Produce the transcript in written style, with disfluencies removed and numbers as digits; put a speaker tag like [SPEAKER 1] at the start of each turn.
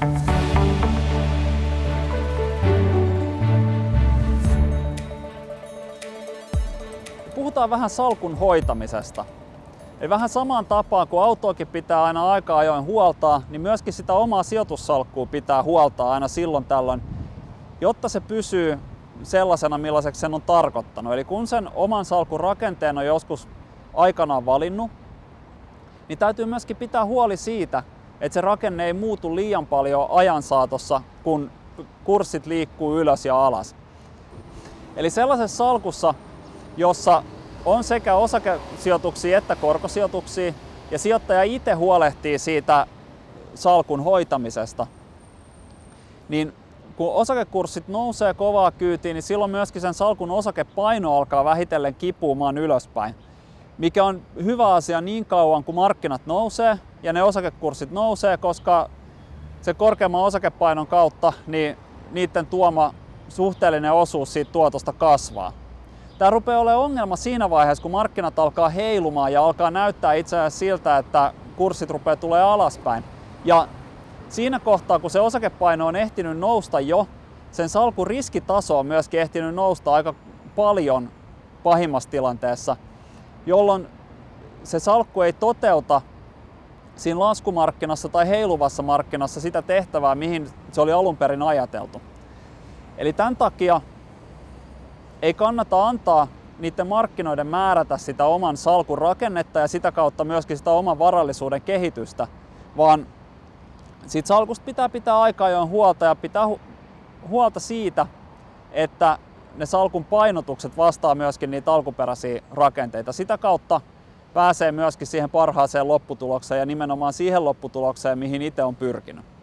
[SPEAKER 1] Puhutaan vähän salkun hoitamisesta. Eli vähän samaan tapaan kuin autoakin pitää aina aika ajoin huoltaa, niin myöskin sitä omaa sijoitussalkkua pitää huoltaa aina silloin tällöin, jotta se pysyy sellaisena, millaiseksi sen on tarkoittanut. Eli kun sen oman salkun rakenteen on joskus aikanaan valinnut, niin täytyy myöskin pitää huoli siitä, että se rakenne ei muutu liian paljon ajan saatossa, kun kurssit liikkuu ylös ja alas. Eli sellaisessa salkussa, jossa on sekä osakesijoituksia että korkosijoituksia, ja sijoittaja itse huolehtii siitä salkun hoitamisesta, niin kun osakekurssit nousee kovaa kyytiin, niin silloin myöskin sen salkun osakepaino alkaa vähitellen kipuumaan ylöspäin, mikä on hyvä asia niin kauan kuin markkinat nousee ja ne osakekurssit nousee, koska se korkeamman osakepainon kautta niin niiden tuoma suhteellinen osuus siitä tuotosta kasvaa. Tämä rupeaa olemaan ongelma siinä vaiheessa, kun markkinat alkaa heilumaan ja alkaa näyttää itse asiassa siltä, että kurssit rupeaa tulee alaspäin. Ja siinä kohtaa, kun se osakepaino on ehtinyt nousta jo, sen salkun riskitaso on myöskin ehtinyt nousta aika paljon pahimmassa tilanteessa, jolloin se salkku ei toteuta siinä laskumarkkinassa tai heiluvassa markkinassa sitä tehtävää, mihin se oli alun perin ajateltu. Eli tämän takia ei kannata antaa niiden markkinoiden määrätä sitä oman salkun rakennetta ja sitä kautta myöskin sitä oman varallisuuden kehitystä, vaan siitä salkusta pitää pitää aika ajoin huolta ja pitää huolta siitä, että ne salkun painotukset vastaa myöskin niitä alkuperäisiä rakenteita. Sitä kautta pääsee myöskin siihen parhaaseen lopputulokseen ja nimenomaan siihen lopputulokseen, mihin itse on pyrkinyt.